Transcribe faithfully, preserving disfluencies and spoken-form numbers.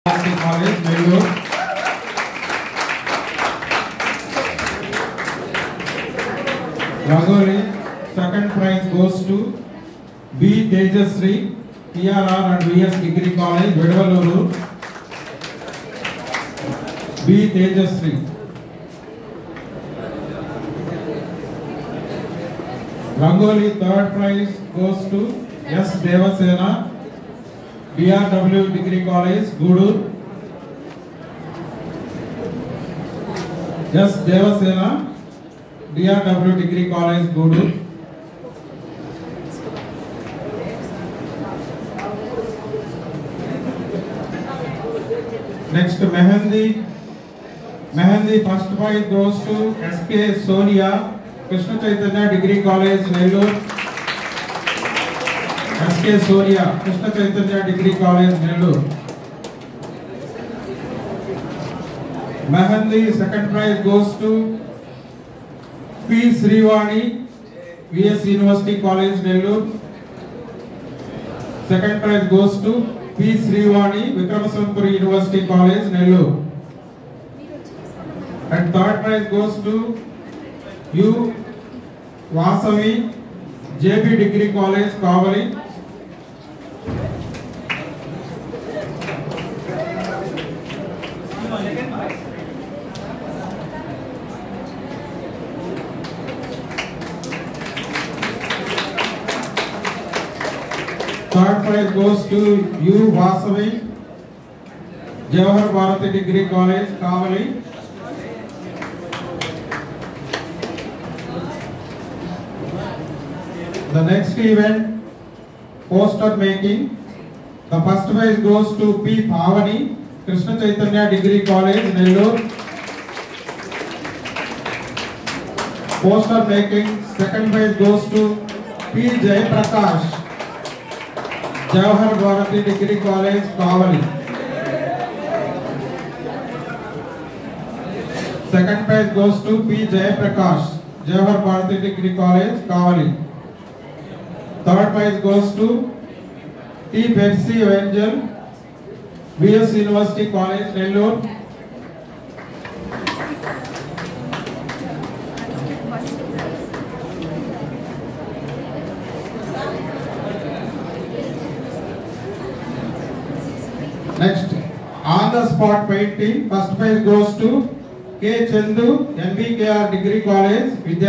College, Nellore. Rangoli, second prize goes to B. Tejasri, T R R and V S Degree College, Vedavaluru. B. Tejasri. Rangoli, third prize goes to S. Devasena, B R W Degree College, Gudur. S. Devasena, D R W Degree College, Gudur. Next, Mehendi. Mehendi, first prize goes to S K Sonia, Krishna Chaitanya Degree College, Nellore. S K Sonia, Krishna Chaitanya Degree College, Nellore. Mehendi, second prize goes to P. Srivani, V S University College, Nellore. Second prize goes to P. Srivani, Vikramasampuri University College, Nellore. And third prize goes to U. Vasavi, J B Degree College, Kavali. Third prize goes to U. Vasavi, Jawahar Bharati Degree College, Kavali. The next event, poster making. The first prize goes to P. Pavani, Krishna Chaitanya Degree College, Nellore. Poster making. Second prize goes to P. Jayaprakash, Jawahar Bharati Degree College, Kavali. Second prize goes to P. Jayaprakash, Jawahar Bharati Degree College, Kavali. Third prize goes to T. Percy Angel, V S University College, Nellore. Next, on the spot painting. First prize goes to K. Chandu, M B K R Degree College, Vidya.